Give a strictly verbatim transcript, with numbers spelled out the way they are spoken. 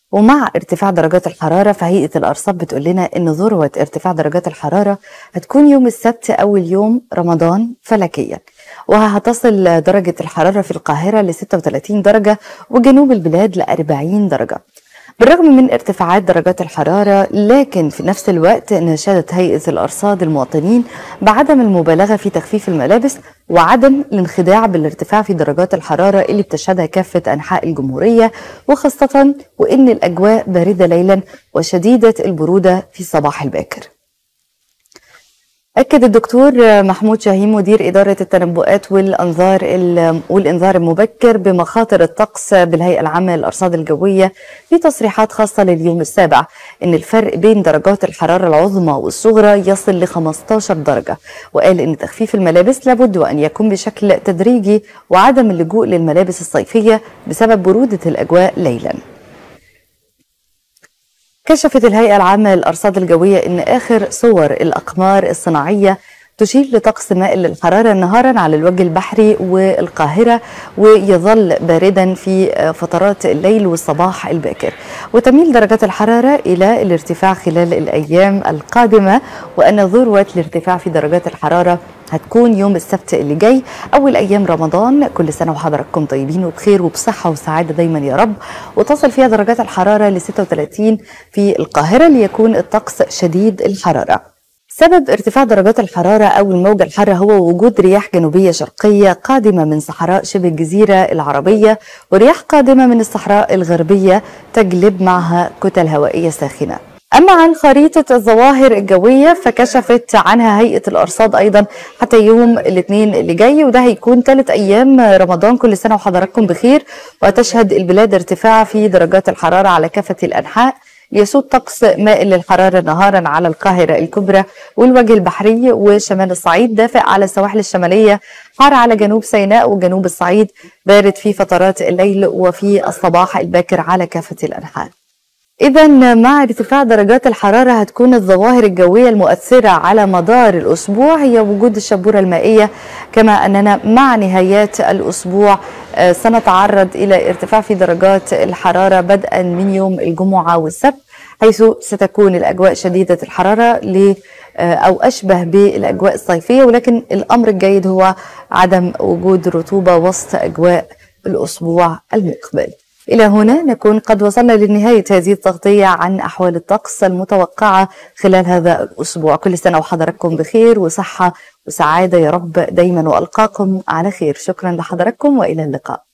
ومع ارتفاع درجات الحرارة فهيئة الأرصاد بتقول لنا إن ذروة ارتفاع درجات الحرارة هتكون يوم السبت أول يوم رمضان فلكيا، وهتصل درجة الحرارة في القاهرة ل ستة وثلاثين درجة وجنوب البلاد ل أربعين درجة. بالرغم من ارتفاعات درجات الحرارة، لكن في نفس الوقت ناشدت هيئة الأرصاد المواطنين بعدم المبالغة في تخفيف الملابس وعدم الانخداع بالارتفاع في درجات الحرارة اللي بتشهدها كافة أنحاء الجمهورية، وخاصة وإن الأجواء باردة ليلا وشديدة البرودة في الصباح الباكر. أكد الدكتور محمود شاهين مدير إدارة التنبؤات والأنذار والإنذار المبكر بمخاطر الطقس بالهيئة العامة للأرصاد الجوية في تصريحات خاصة لليوم السابع إن الفرق بين درجات الحرارة العظمى والصغرى يصل ل خمسة عشر درجة، وقال إن تخفيف الملابس لابد وأن يكون بشكل تدريجي وعدم اللجوء للملابس الصيفية بسبب برودة الأجواء ليلاً. كشفت الهيئة العامة للأرصاد الجوية إن آخر صور الأقمار الصناعية تشير لطقس مائل للحرارة نهارا على الوجه البحري والقاهرة، ويظل باردا في فترات الليل والصباح الباكر، وتميل درجات الحرارة إلى الارتفاع خلال الأيام القادمة، وأن ذروة الارتفاع في درجات الحرارة هتكون يوم السبت اللي جاي أول أيام رمضان. كل سنة وحضراتكم طيبين وبخير وبصحة وسعادة دايما يا رب، وتصل فيها درجات الحرارة ل ستة وثلاثين في القاهرة ليكون الطقس شديد الحرارة. سبب ارتفاع درجات الحرارة أو الموجة الحارة هو وجود رياح جنوبية شرقية قادمة من صحراء شبه الجزيرة العربية، ورياح قادمة من الصحراء الغربية تجلب معها كتل هوائية ساخنة. أما عن خريطة الظواهر الجوية فكشفت عنها هيئة الأرصاد أيضا حتى يوم الاثنين اللي جاي، وده هيكون ثالث أيام رمضان. كل سنة وحضراتكم بخير، وتشهد البلاد ارتفاع في درجات الحرارة على كافة الأنحاء، ليسود طقس مائل للحرارة نهارا على القاهرة الكبرى والوجه البحري وشمال الصعيد، دافئ على السواحل الشمالية، حار على جنوب سيناء وجنوب الصعيد، بارد في فترات الليل وفي الصباح الباكر على كافة الأنحاء. إذا مع ارتفاع درجات الحرارة هتكون الظواهر الجوية المؤثرة على مدار الأسبوع هي وجود الشبورة المائية، كما أننا مع نهايات الأسبوع سنتعرض إلى ارتفاع في درجات الحرارة بدءا من يوم الجمعة والسبت، حيث ستكون الأجواء شديدة الحرارة ل أو أشبه بالأجواء الصيفية، ولكن الأمر الجيد هو عدم وجود رطوبة وسط أجواء الأسبوع المقبل. إلى هنا نكون قد وصلنا لنهاية هذه التغطية عن أحوال الطقس المتوقعة خلال هذا الأسبوع. كل سنة وحضراتكم بخير وصحة وسعادة يا رب دايما، وألقاكم على خير. شكرا لحضراتكم وإلى اللقاء.